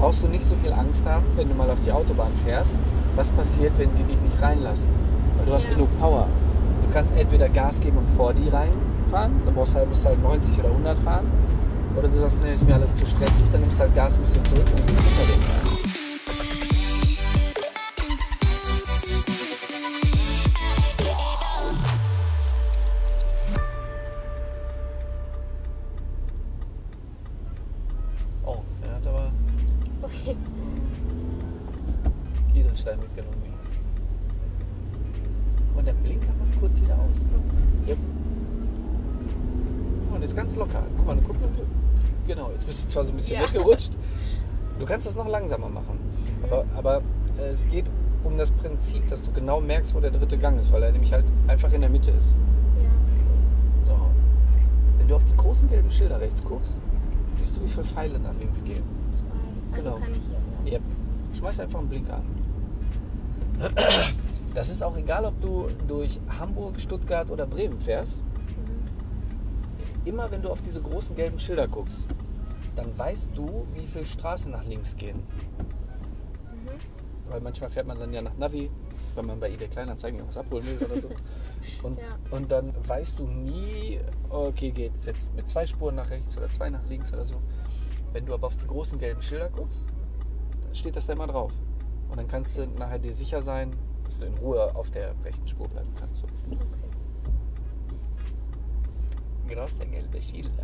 brauchst du nicht so viel Angst haben, wenn du mal auf die Autobahn fährst, was passiert, wenn die dich nicht reinlassen. Weil du hast genug Power. Du kannst entweder Gas geben und vor die reinfahren, dann musst du halt 90 oder 100 fahren. Oder du sagst, nee, ist mir alles zu stressig, dann nimmst du halt Gas ein bisschen zurück und gehst hinter den rein. Oh, er hat aber Kieselstein mitgenommen. Und der Blinker macht kurz wieder aus. Yep. Und jetzt ganz locker. Guck mal, eine Kupplung. Genau, jetzt bist du zwar so ein bisschen weggerutscht. Du kannst das noch langsamer machen. Aber es geht um das Prinzip, dass du genau merkst, wo der dritte Gang ist, weil er nämlich halt einfach in der Mitte ist. Ja. So. Wenn du auf die großen gelben Schilder rechts guckst, siehst du, wie viele Pfeile nach links gehen. 2. Also Genau. kann ich hier. Yep. Schmeiß einfach einen Blinker an. Das ist auch egal, ob du durch Hamburg, Stuttgart oder Bremen fährst. Immer wenn du auf diese großen gelben Schilder guckst, dann weißt du, wie viele Straßen nach links gehen. Weil manchmal fährt man dann ja nach Navi, wenn man bei eBay Kleinanzeigen noch was abholen will oder so. Und dann weißt du nie, okay, geht es jetzt mit 2 Spuren nach rechts oder 2 nach links oder so. Wenn du aber auf die großen gelben Schilder guckst, dann steht das da immer drauf. Und dann kannst du nachher dir sicher sein, dass du in Ruhe auf der rechten Spur bleiben kannst. Okay. Große gelbe Schilder.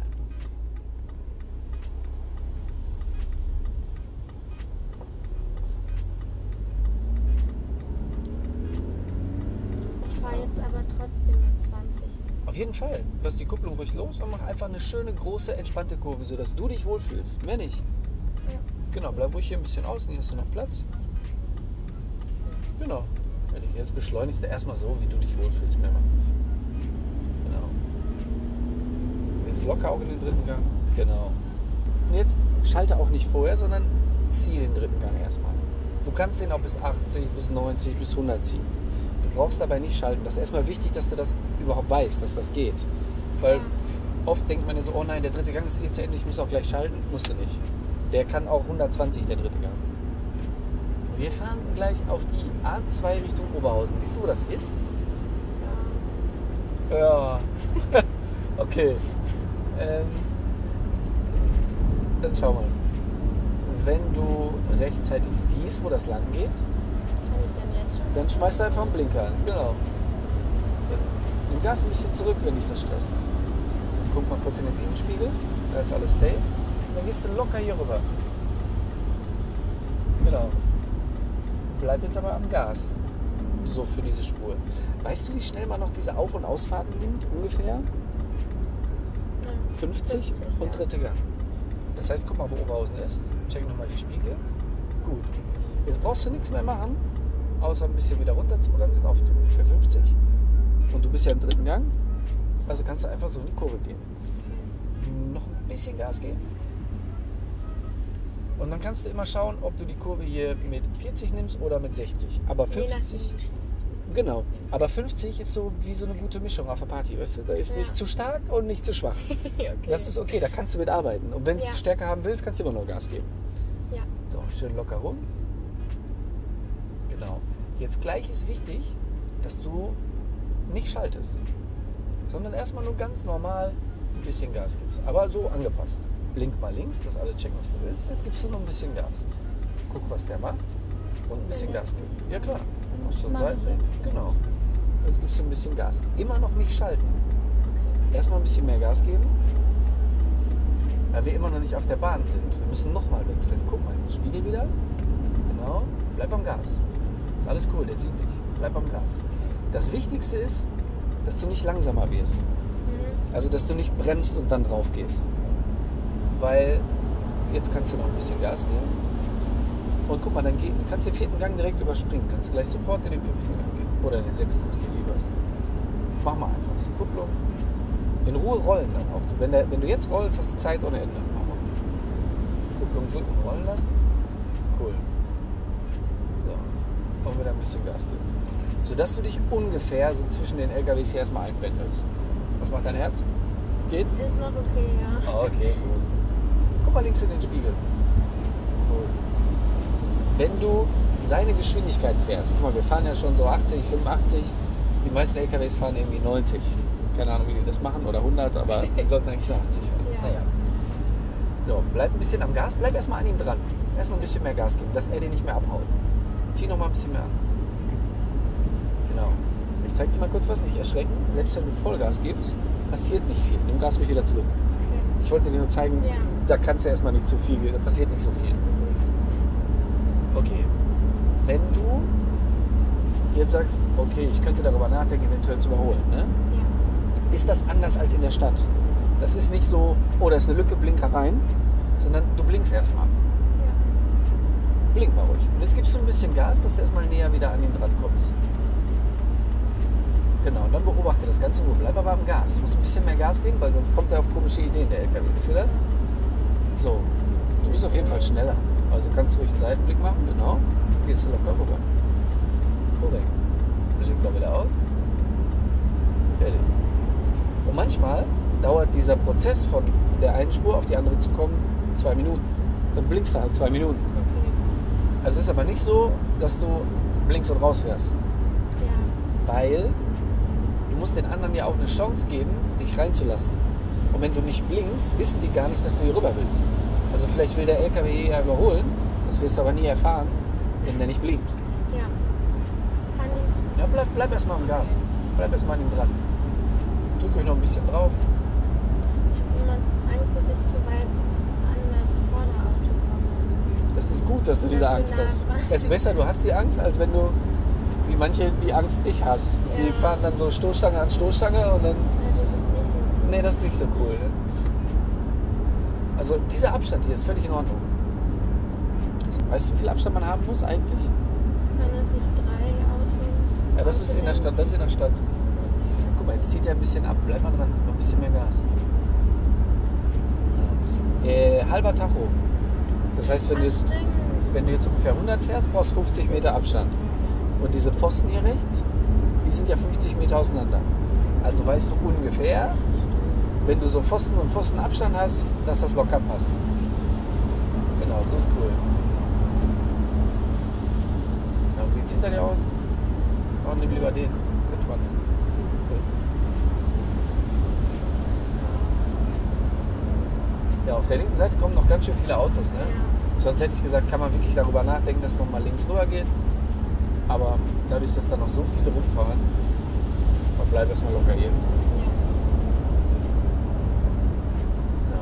Ich fahre jetzt aber trotzdem mit 20. Auf jeden Fall. Lass die Kupplung ruhig los und mach einfach eine schöne, große, entspannte Kurve, sodass du dich wohlfühlst. Mehr nicht. Ja. Genau, bleib ruhig hier ein bisschen außen, hier hast du noch Platz. Genau. Wenn du jetzt beschleunigst, du erstmal so, wie du dich wohlfühlst. Mehr machen. Genau. Jetzt locker auch in den dritten Gang. Genau. Und jetzt schalte auch nicht vorher, sondern zieh den dritten Gang erstmal. Du kannst den auch bis 80, bis 90, bis 100 ziehen. Du brauchst dabei nicht schalten. Das ist erstmal wichtig, dass du das überhaupt weißt, dass das geht. Weil oft denkt man ja so, oh nein, der dritte Gang ist eh zu Ende, ich muss auch gleich schalten. Musst du nicht. Der kann auch 120, der dritte Gang. Wir fahren gleich auf die A2 Richtung Oberhausen. Siehst du, wo das ist? Ja. Okay. Dann schau mal. Wenn du rechtzeitig siehst, wo das lang geht, Kann ich denn jetzt schon? dann schmeißt du einfach einen Blinker an. Genau. So. Nimm Gas ein bisschen zurück, wenn dich das stresst. Dann guck mal kurz in den Innenspiegel. Da ist alles safe. Dann gehst du locker hier rüber. Genau. Bleib jetzt aber am Gas. So für diese Spur. Weißt du, wie schnell man noch diese Auf- und Ausfahrten nimmt? Ungefähr? Ja. 50 und ja. dritte Gang. Das heißt, guck mal, wo Oberhausen ist. Check nochmal die Spiegel. Gut. Jetzt brauchst du nichts mehr machen, außer ein bisschen wieder runter zu bremsen auf für 50. Und du bist ja im dritten Gang. Also kannst du einfach so in die Kurve gehen. Noch ein bisschen Gas geben. Und dann kannst du immer schauen, ob du die Kurve hier mit 40 nimmst oder mit 60. Aber 50, genau. Aber 50 ist so wie so eine gute Mischung auf der Party, weißt du? Da ist nicht zu stark und nicht zu schwach. Okay. Das ist okay, da kannst du mit arbeiten. Und wenn du es stärker haben willst, kannst du immer noch Gas geben. Ja. So, schön locker rum. Genau. Jetzt gleich ist wichtig, dass du nicht schaltest, sondern erstmal nur ganz normal ein bisschen Gas gibst. Aber so angepasst. Blink mal links, dass alle checken, was du willst. Jetzt gibst du noch ein bisschen Gas. Guck, was der macht und ein bisschen Gas geben. Ja klar. Machst du einen Seitenweg. Genau. Jetzt gibst du ein bisschen Gas. Immer noch nicht schalten. Erstmal ein bisschen mehr Gas geben. Weil wir immer noch nicht auf der Bahn sind. Wir müssen nochmal wechseln. Guck mal, Spiegel wieder. Genau. Bleib am Gas. Ist alles cool, der sieht dich. Bleib am Gas. Das Wichtigste ist, dass du nicht langsamer wirst. Also, dass du nicht bremst und dann drauf gehst. Weil jetzt kannst du noch ein bisschen Gas geben. Und guck mal, dann kannst du den vierten Gang direkt überspringen. Kannst du gleich sofort in den fünften Gang gehen. Oder in den sechsten, was dir lieber ist. Mach mal einfach so. Kupplung. In Ruhe rollen dann auch. Wenn du jetzt rollst, hast du Zeit ohne Ende. Mach mal. Kupplung drücken, rollen lassen. Cool. So. Und wieder ein bisschen Gas geben. Sodass du dich ungefähr so zwischen den LKWs hier erstmal einpendelst. Was macht dein Herz? Geht? Ist noch okay, ja. Okay, gut. Guck mal links in den Spiegel. Cool. wenn du seine Geschwindigkeit fährst, guck mal, wir fahren ja schon so 80, 85, die meisten LKWs fahren irgendwie 90. Keine Ahnung, wie die das machen, oder 100, aber die sollten eigentlich nur 80 fahren. Ja. Naja. So, bleib ein bisschen am Gas, bleib erstmal an ihm dran. Erstmal ein bisschen mehr Gas geben, dass er dir nicht mehr abhaut. Zieh noch mal ein bisschen mehr an. Genau. Ich zeig dir mal kurz was, nicht erschrecken. Selbst wenn du Vollgas gibst, passiert nicht viel. Nimm Gas ruhig wieder zurück. Okay. Ich wollte dir nur zeigen, Ja. da kannst du erstmal nicht zu viel, da passiert nicht so viel. Okay. Wenn du jetzt sagst, okay, ich könnte darüber nachdenken, eventuell zu überholen, ne? Ja. Ist das anders als in der Stadt. Das ist nicht so, oh, da ist eine Lücke, Blinker rein, sondern du blinkst erstmal. Ja. Blink mal ruhig. Und jetzt gibst du ein bisschen Gas, dass du erstmal näher wieder an ihn dran kommst. Genau, und dann beobachte das Ganze in Ruhe. Bleib aber am Gas. Du musst ein bisschen mehr Gas geben, weil sonst kommt er auf komische Ideen, der LKW. Siehst du das? So, du bist auf jeden Fall schneller. Also kannst du ruhig einen Seitenblick machen, genau. Gehst du locker rüber. Korrekt. Blinker wieder aus. Fertig. Und manchmal dauert dieser Prozess von der einen Spur auf die andere zu kommen 2 Minuten. Dann blinkst du halt 2 Minuten. Okay. Also es ist aber nicht so, dass du blinkst und rausfährst. Ja. Weil du musst den anderen ja auch eine Chance geben, dich reinzulassen. Und wenn du nicht blinkst, wissen die gar nicht, dass du hier rüber willst. Also vielleicht will der LKW hier ja überholen, das wirst du aber nie erfahren, wenn der nicht blinkt. Ja. Kann ich. Ja, bleib erstmal am Gas. Bleib erstmal an ihm dran. Drück euch noch ein bisschen drauf. Ich habe immer Angst, dass ich zu weit an das Vorderauto komme. Das ist gut, dass du diese Oder zu Angst nah hast. dran. Es ist besser, du hast die Angst, als wenn du, wie manche, die Angst dich hast. Die Ja. fahren dann so Stoßstange an Stoßstange und dann... Ja, das ist nicht so. Nee, das ist nicht so cool. Ne? Also dieser Abstand hier ist völlig in Ordnung. Weißt du, wie viel Abstand man haben muss eigentlich? Waren das nicht 3 Autos? Ja, das ist in der Stadt. Das ist in der Stadt. Guck mal, jetzt zieht er ein bisschen ab. Bleib mal dran. Noch ein bisschen mehr Gas. Ja. Halber Tacho. Das heißt, wenn du, Stimmt. wenn du jetzt ungefähr 100 fährst, brauchst du 50 Meter Abstand. Und diese Pfosten hier rechts, die sind ja 50 Meter auseinander. Also weißt du ungefähr, wenn du so Pfosten und Pfosten Abstand hast, dass das locker passt. Genau, so ist cool. Ja, wie sieht es hinter dir aus? Oh, nimm lieber den. Ist entspannter. Cool. Ja, auf der linken Seite kommen noch ganz schön viele Autos. Ne? Ja. Sonst hätte ich gesagt, kann man wirklich darüber nachdenken, dass man mal links rüber geht. Aber dadurch, dass da noch so viele rumfahren, man bleibt erstmal locker hier. So.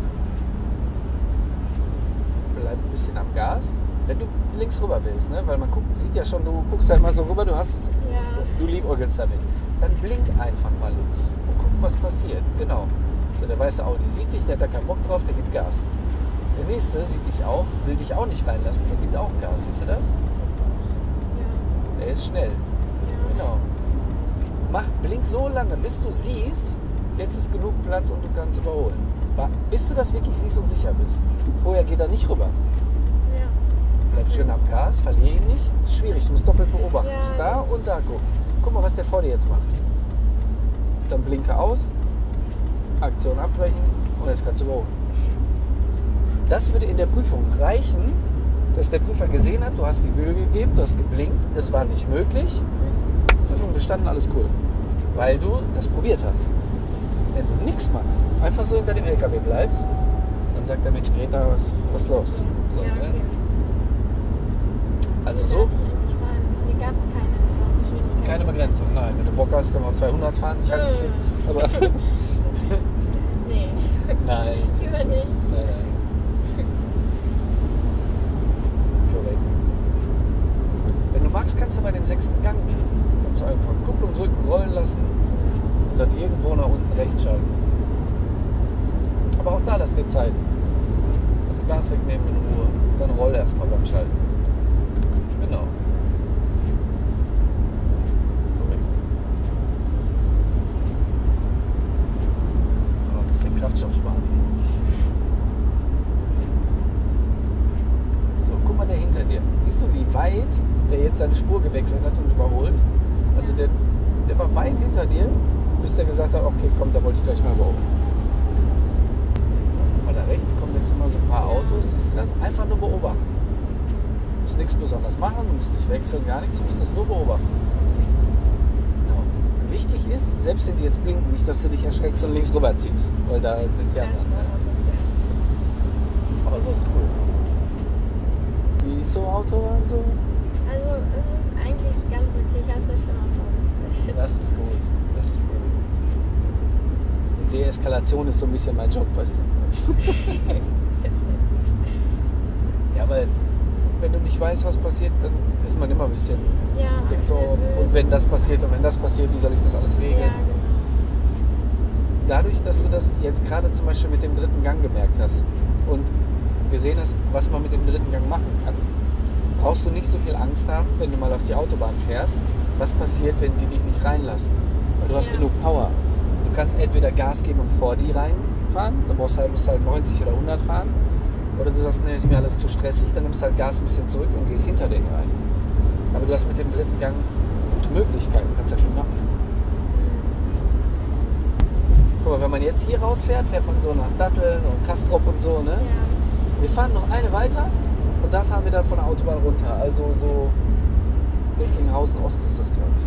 Bleib ein bisschen am Gas. Wenn du links rüber willst, ne? Weil man guckt, sieht ja schon, du guckst halt mal so rüber, du liebäugelst damit. Dann blink einfach mal links und guck, was passiert. Genau. So, der weiße Audi sieht dich, der hat da keinen Bock drauf, der gibt Gas. Der nächste sieht dich auch, will dich auch nicht reinlassen, der gibt auch Gas. Siehst du das? Der ist schnell. Genau. Blink so lange, bis du siehst, jetzt ist genug Platz und du kannst überholen. Bis du das wirklich siehst und sicher bist. Vorher geht er nicht rüber. Ja. Bleib schön am Gas, verliere ihn nicht. Das ist schwierig, du musst doppelt beobachten. Ja, Du musst da und da gucken. Guck mal, was der vor dir jetzt macht. Dann blinke aus, Aktion abbrechen und jetzt kannst du überholen. Das würde in der Prüfung reichen, dass der Prüfer gesehen hat, du hast die Höhe gegeben, du hast geblinkt, es war nicht möglich. Prüfung bestanden, alles cool. Weil du das probiert hast. Wenn du nichts machst, einfach so hinter dem LKW bleibst, dann sagt der Mensch, Greta, was los? So, Ja, okay. ne? Also Wie so, darf ich eigentlich fahren? Hier gab es keine Geschwindigkeit. keine Begrenzung. Nein, wenn du Bock hast, können wir auch 200 fahren. Ich halte nicht fest. Aber Nee. nein, Lieber nicht. Nein. Korrekt. Wenn du magst, kannst du mal den 6. Gang gehen. Kannst du einfach Kupplung drücken, rollen lassen und dann irgendwo nach unten rechts schalten. Aber auch da lass dir Zeit. Also Gas wegnehmen in Ruhe. Dann roll erstmal beim Schalten. Genau. Korrekt. Oh, ein bisschen Kraftstoff sparen. So, guck mal der hinter dir. Siehst du, wie weit der jetzt seine Spur gewechselt hat und überholt? Also der war weit hinter dir, bis der gesagt hat, okay, komm, da wollte ich gleich mal überholen. Guck mal, da rechts kommen jetzt immer so ein paar Autos. Siehst du das? Einfach nur beobachten. Du musst nichts besonders machen, du musst nicht wechseln, gar nichts, du musst das nur beobachten. Genau. Wichtig ist, selbst wenn die jetzt blinken, nicht, dass du dich erschreckst und links rüberziehst, weil da sind die anderen. Ne? Aber so ist cool. Wie ist so Autobahn so? Also es ist eigentlich ganz okay, ich habe es mir schlimmer vorgestellt. Das ist gut. Das ist gut. Die Deeskalation ist so ein bisschen mein Job, weißt du. Ja, weil wenn du nicht weißt, was passiert, dann ist man immer ein bisschen. Ja, Denkt so, nervös. und wenn das passiert und wenn das passiert, wie soll ich das alles regeln? Ja, genau. Dadurch, dass du das jetzt gerade zum Beispiel mit dem dritten Gang gemerkt hast und gesehen hast, was man mit dem dritten Gang machen kann, brauchst du nicht so viel Angst haben, wenn du mal auf die Autobahn fährst, was passiert, wenn die dich nicht reinlassen. Weil du hast Ja. genug Power. Du kannst entweder Gas geben und vor die reinfahren, dann musst du halt 90 oder 100 fahren. Oder du sagst, nee, ist mir alles zu stressig, dann nimmst du halt Gas ein bisschen zurück und gehst hinter denen rein. Aber du hast mit dem dritten Gang gute Möglichkeiten, du kannst ja viel machen. Guck mal, wenn man jetzt hier rausfährt, fährt man so nach Datteln und Kastrop und so, ne? Ja. Wir fahren noch eine weiter und da fahren wir dann von der Autobahn runter. Also so Recklinghausen Ost ist das, glaube ich.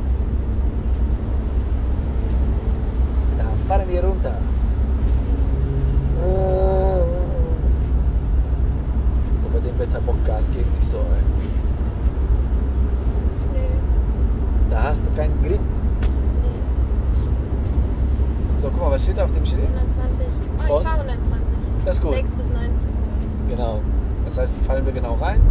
Da fahren wir runter. Und bei dem Wetter Bockgas geht nicht so, ey. Nee. Da hast du keinen Grip. Nee. So, guck mal, was steht da auf dem Schild? 120. Oh, Von? ich fahre 120. Das ist gut. 6 bis 19 Uhr. Genau. Das heißt, fallen wir genau rein.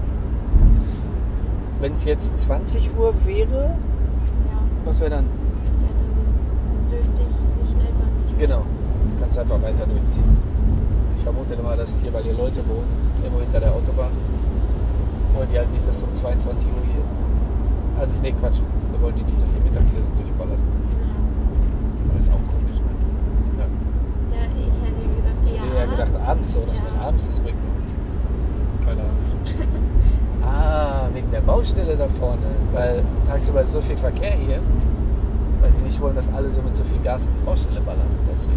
Wenn es jetzt 20 Uhr wäre, Ja. was wäre dann? Ja, dann dürfte ich so schnell fahren. wie ich will. Genau. Du kannst einfach weiter durchziehen. Ich vermute mal, dass hier, weil hier Leute wohnen, irgendwo hinter der Autobahn, wollen die halt nicht, dass um 22 Uhr hier. Also, nee, Quatsch. Da wollen die nicht, dass du mittags hier so durchballerst. Ja. Aber ist auch komisch, ne? Mittags. Ja, ich hätte gedacht, Ich hätte ja gedacht, abends so, dass man abends das bringt. Keine Ahnung. Ah, wegen der Baustelle da vorne. Weil tagsüber ist so viel Verkehr hier, weil die nicht wollen, dass alle so mit so viel Gas in die Baustelle ballern. Deswegen.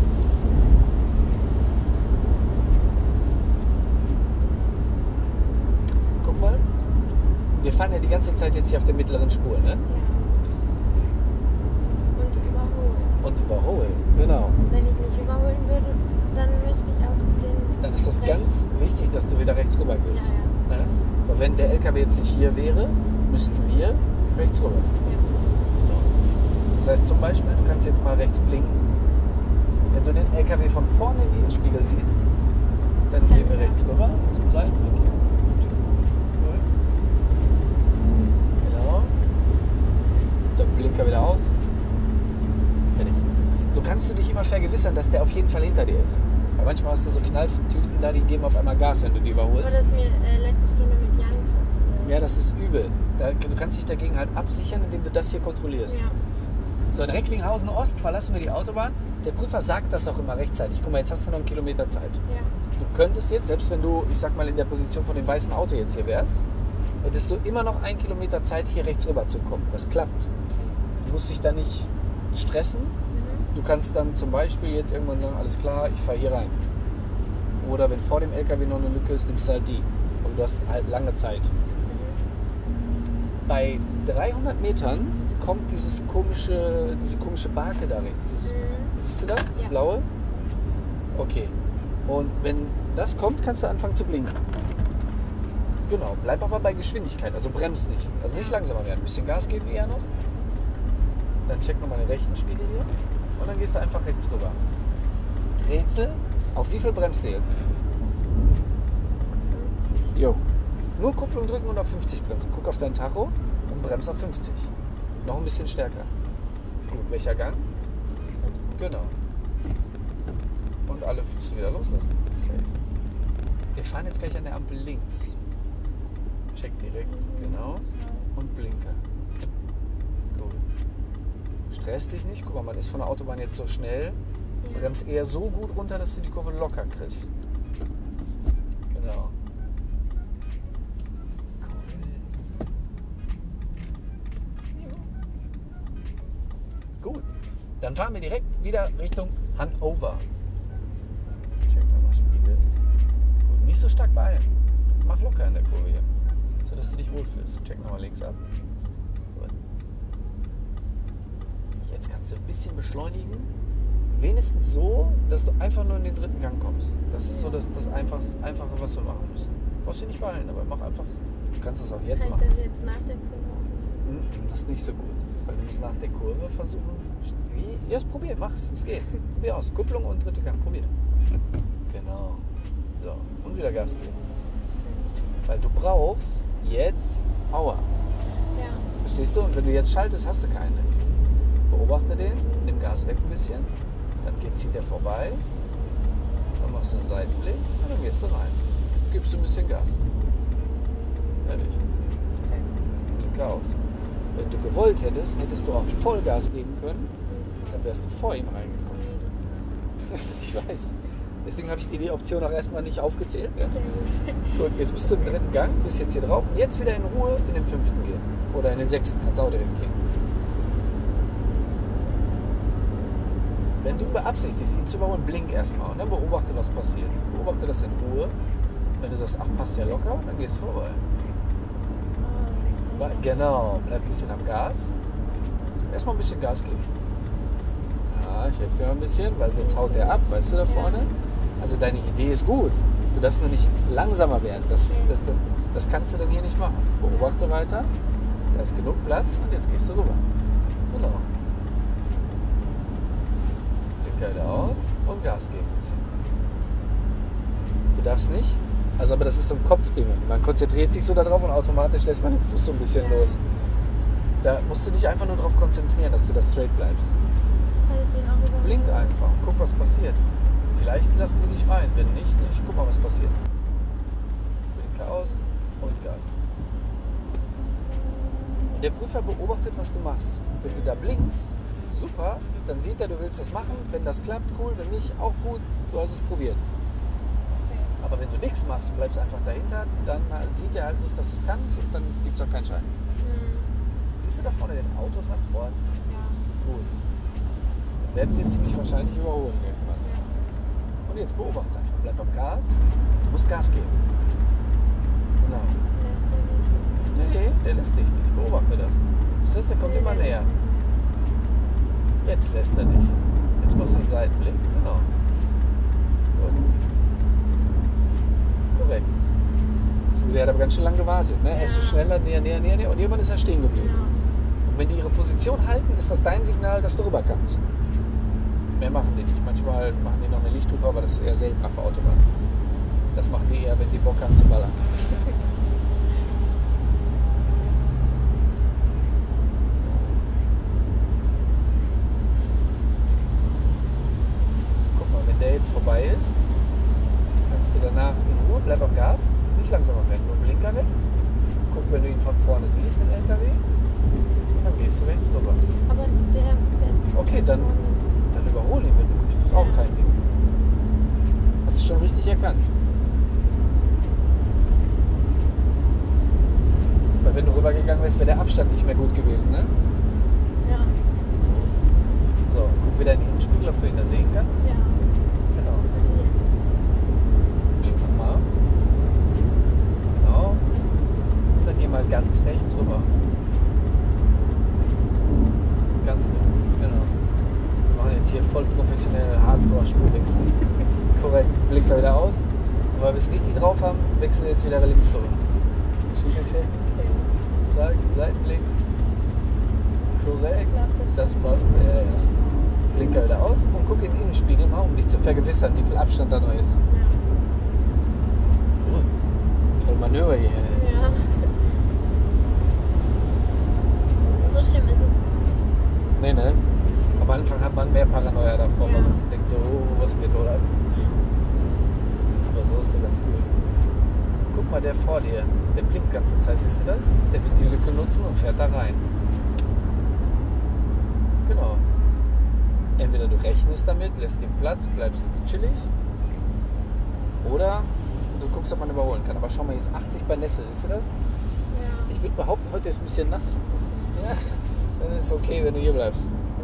Guck mal, wir fahren ja die ganze Zeit jetzt hier auf der mittleren Spur, ne? Ja. Und überholen. Und überholen, genau. Wenn ich nicht überholen würde, dann müsste ich auf den. Dann ist das rechts. ganz wichtig, dass du wieder rechts rüber gehst. Ja, Ne? Weil wenn der LKW jetzt nicht hier wäre, müssten wir rechts rüber. So. Das heißt zum Beispiel, du kannst jetzt mal rechts blinken. Wenn du den LKW von vorne in den Spiegel siehst, dann gehen wir rechts rüber zum Seitenblick. Genau. Dann blinker wieder aus. Fertig. So kannst du dich immer vergewissern, dass der auf jeden Fall hinter dir ist. Weil manchmal hast du so Knalltüten da, die geben auf einmal Gas, wenn du die Aber überholst. das ist mir letzte Stunde mit Jan passiert. Ja, das ist übel. Du kannst dich dagegen halt absichern, indem du das hier kontrollierst. Ja. So, in Recklinghausen Ost verlassen wir die Autobahn. Der Prüfer sagt das auch immer rechtzeitig. Guck mal, jetzt hast du noch einen Kilometer Zeit. Ja. Du könntest jetzt, selbst wenn du, ich sag mal, in der Position von dem weißen Auto jetzt hier wärst, hättest du immer noch 1 Kilometer Zeit, hier rechts rüber zu kommen. Das klappt. Du musst dich da nicht stressen. Du kannst dann zum Beispiel jetzt irgendwann sagen, alles klar, ich fahre hier rein. Oder wenn vor dem LKW noch eine Lücke ist, nimmst du halt die. Aber du hast halt lange Zeit. Bei 300 Metern kommt diese komische Barke da rechts. Siehst du das? Das Ja. Blaue? Okay. Und wenn das kommt, kannst du anfangen zu blinken. Genau. Bleib aber bei Geschwindigkeit. Also bremst nicht. Also nicht langsamer werden. Ein bisschen Gas geben eher noch. Dann check nochmal den rechten Spiegel hier. Und dann gehst du einfach rechts rüber. Rätsel. Auf wie viel bremst du jetzt? Jo. Nur Kupplung drücken und auf 50 bremsen. Guck auf dein Tacho und bremst auf 50. Noch ein bisschen stärker. Gut, welcher Gang? Genau. Und alle Füße wieder loslassen. Safe. Wir fahren jetzt gleich an der Ampel links. Check direkt. Genau. Und Blinker. Gut. Stress dich nicht. Guck mal, man ist von der Autobahn jetzt so schnell. Bremst eher so gut runter, dass du die Kurve locker kriegst. Genau. Gut. Dann fahren wir direkt wieder Richtung Hannover. Check mal Spiegel. Gut, nicht so stark beeilen. Mach locker in der Kurve hier. dich wohlfühlst. Check nochmal links ab. Gut. Jetzt kannst du ein bisschen beschleunigen. Wenigstens so, dass du einfach nur in den dritten Gang kommst. Das ist so das Einfache, was wir machen müssen. Du brauchst dich nicht beeilen, aber mach einfach. Du kannst das auch jetzt Kann machen. ich das jetzt nach der Kurve? Das ist nicht so gut. Weil du musst nach der Kurve versuchen. Ja, probier, mach's. Es geht. Probier aus. Kupplung und dritte Gang. Probier. Genau. So. Und wieder Gas geben. Weil du brauchst jetzt Power. Ja. Verstehst du? Und wenn du jetzt schaltest, hast du keine. Beobachte den, nimm Gas weg ein bisschen, dann zieht er vorbei, dann machst du einen Seitenblick und dann gehst du rein. Jetzt gibst du ein bisschen Gas. Fertig. Blinker aus. Wenn du gewollt hättest, hättest du auch Vollgas geben können, dann wärst du vor ihm reingekommen. Ich weiß. Deswegen habe ich dir die Option auch erstmal nicht aufgezählt. Ja? Sehr gut. Gut, jetzt bist du im dritten Gang, bist jetzt hier drauf und jetzt wieder in Ruhe in den fünften gehen. Oder in den sechsten, kannst auch direkt gehen. Wenn du beabsichtigst, ihn zu überholen, blink erstmal und dann beobachte, was passiert. Beobachte das in Ruhe. Wenn du sagst, ach, passt ja locker, dann gehst du vorbei. Genau, bleib ein bisschen am Gas. Erstmal ein bisschen Gas geben. Ja, ich helfe dir mal ein bisschen, weil sonst haut der ab, weißt du, da vorne. Also deine Idee ist gut. Du darfst nur nicht langsamer werden. Das kannst du dann hier nicht machen. Beobachte weiter. Da ist genug Platz und jetzt gehst du rüber. Genau. Blinker aus und Gas geben ein bisschen. Du darfst nicht. Also, aber das ist so ein Kopfding. Man konzentriert sich so darauf und automatisch lässt man den Fuß so ein bisschen los. Da musst du dich einfach nur darauf konzentrieren, dass du da straight bleibst. Kann ich den auch überholen? Blink einfach, guck, was passiert. Vielleicht lassen die dich rein. Wenn nicht, guck mal, was passiert. Blinker aus und Gas. Und der Prüfer beobachtet, was du machst. Wenn du da blinkst, super, dann sieht er, du willst das machen. Wenn das klappt, cool. Wenn nicht, auch gut. Du hast es probiert. Aber wenn du nichts machst und bleibst einfach dahinter, dann sieht er halt nicht, dass du es kannst und dann gibt es auch keinen Schein. Siehst du da vorne den Autotransport? Ja. Gut. Dann werden wir ziemlich wahrscheinlich überholen irgendwann. Und jetzt beobachte einfach. Bleib am Gas. Du musst Gas geben. Genau. Lässt er nicht. Nee, der lässt dich nicht. Beobachte das. Das heißt, der kommt immer näher. Jetzt lässt er nicht. Jetzt machst du einen Seitenblick. Genau. Gut. Korrekt. Hast du gesehen, er hat aber ganz schön lange gewartet. Ne? Er ist so schneller, näher. Und irgendwann ist er stehen geblieben. Ja. Und wenn die ihre Position halten, ist das dein Signal, dass du rüber kannst. Mehr machen die nicht. Manchmal machen die noch eine Lichthupe, aber das ist eher selten auf der Autobahn. Das machen die eher, wenn die Bock haben zu ballern. Guck mal, wenn der jetzt vorbei ist, kannst du danach in Ruhe, bleib am Gas, nicht langsamer rennen, nur Blinker rechts. Guck, wenn du ihn von vorne siehst, den LKW, und dann gehst du rechts rüber. Aber der fährt. Okay, dann überhole ihn, wenn du möchtest. Auch kein Ding. Hast du schon richtig erkannt. Weil wenn du rübergegangen wärst, wäre der Abstand nicht mehr gut gewesen, ne? Ja. So, guck wieder in den Innenspiegel, ob du ihn da sehen kannst. Ja. Genau. Bitte jetzt. Blink nochmal. Genau. Und dann geh mal ganz rechts rüber. Ganz rechts. Genau. Wir machen jetzt hier voll professionell Hardcore-Spurwechsel. Korrekt. Blinker wieder aus. Und weil wir es richtig drauf haben, wechseln wir jetzt wieder links rüber. Spiegelcheck. Zack, Seitenblick. Korrekt. Das passt. Ja. Blinker wieder aus und guck in den Innenspiegel mal, um dich zu vergewissern, wie viel Abstand da noch ist. Voll Manöver hier. Ja. So schlimm ist es. Nee, ne? Am Anfang hat man mehr Paranoia davor, Ja. weil man sich denkt so, oh, was geht, oder? Aber so ist der ganz cool. Guck mal, der vor dir, der blinkt die ganze Zeit, siehst du das? Der wird die Lücke nutzen und fährt da rein. Genau. Entweder du rechnest damit, lässt ihm Platz, bleibst jetzt chillig. Oder du guckst, ob man überholen kann. Aber schau mal, jetzt 80 bei Nässe, siehst du das? Ja. Ich würde behaupten, heute ist ein bisschen nass. Ja, dann ist es okay, wenn du hier bleibst.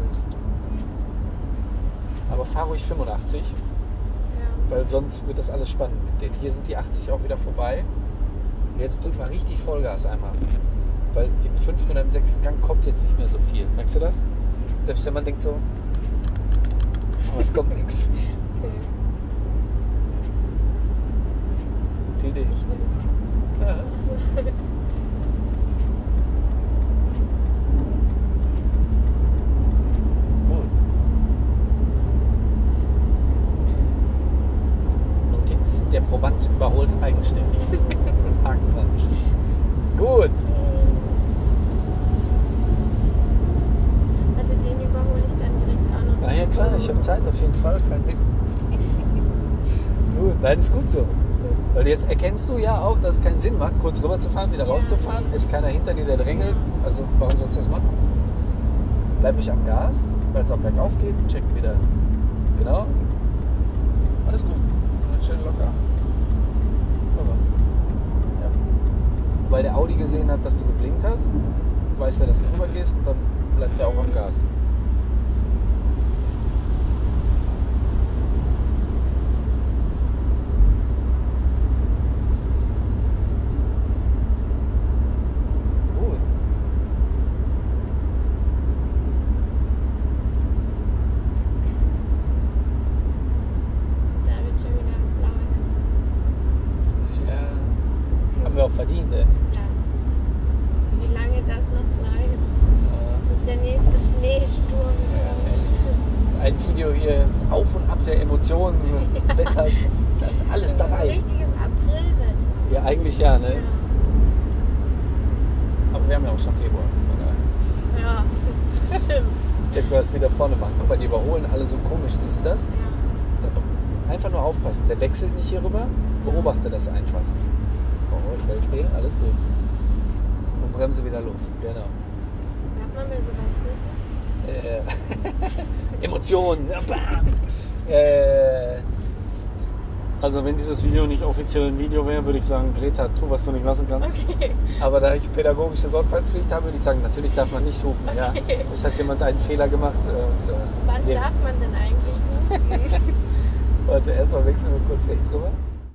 Aber fahr ruhig 85, Ja. weil sonst wird das alles spannend mit denen. Hier sind die 80 auch wieder vorbei. Jetzt drück mal richtig Vollgas einmal. Weil im 5. oder im 6. Gang kommt jetzt nicht mehr so viel. Merkst du das? Selbst wenn man denkt so, aber es kommt nichts. Okay. Die Idee. Ich will. Ja. Also, Gut. Notiz, der Proband überholt eigenständig. Haken dran. Gut. warte, den überhole ich dann direkt auch noch. Na ja klar, ich habe Zeit auf jeden Fall, kein Ding. Gut, nein, ist gut so. Weil jetzt erkennst du ja auch, dass es keinen Sinn macht, kurz rüber zu fahren, wieder rauszufahren. Ist keiner hinter dir, der drängelt. Also warum sollst du das machen? Bleib nicht am Gas, weil es auch bergauf geht. Check wieder. Genau. Alles gut. Schön locker. Aber, ja. Weil der Audi gesehen hat, dass du geblinkt hast, weiß er, dass du rüber gehst und dann bleibt er auch am Gas. Gut. Da wird schon wieder blau. Ja. Haben wir auch verdient, ey. Ja. Wie lange das noch bleibt, bis der nächste Schneesturm Ja, kommt. ehrlich. Das ist ein Video hier auf und ab der Emotionen und Wetter. Ist alles Das ist ein dabei. richtiges Aprilwetter. Ja, eigentlich ja, ne? Ja. Aber wir haben ja auch schon Februar. Ja, stimmt. Check, was die da vorne machen. Guck mal, die überholen alle so komisch. Siehst du das? Ja. Einfach nur aufpassen. Der wechselt nicht hier rüber. Beobachte das einfach. Oh, ich helfe dir. Alles gut. Und bremse wieder los. Genau. Darf man bei sowas filmen? Emotionen. Also wenn dieses Video nicht offiziell ein Video wäre, würde ich sagen, Greta, tu, was du nicht lassen kannst. Okay. Aber da ich pädagogische Sorgfaltspflicht habe, würde ich sagen, natürlich darf man nicht hupen. Ja. Okay. Es hat jemand einen Fehler gemacht. Und, Wann darf man denn eigentlich hupen? Warte, erstmal wechseln wir kurz rechts rüber.